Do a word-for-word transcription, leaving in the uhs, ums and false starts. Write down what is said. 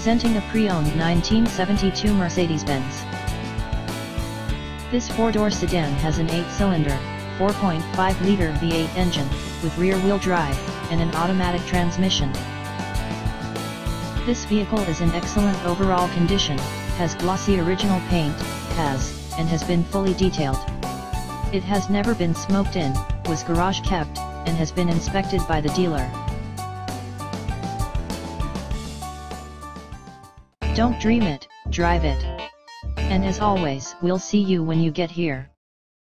Presenting a pre-owned nineteen seventy-two Mercedes Benz. This four-door sedan has an eight-cylinder, four point five liter V eight engine, with rear-wheel drive, and an automatic transmission. This vehicle is in excellent overall condition, has glossy original paint, has, and has been fully detailed. It has never been smoked in, was garage kept, and has been inspected by the dealer. Don't dream it, drive it. And as always, we'll see you when you get here.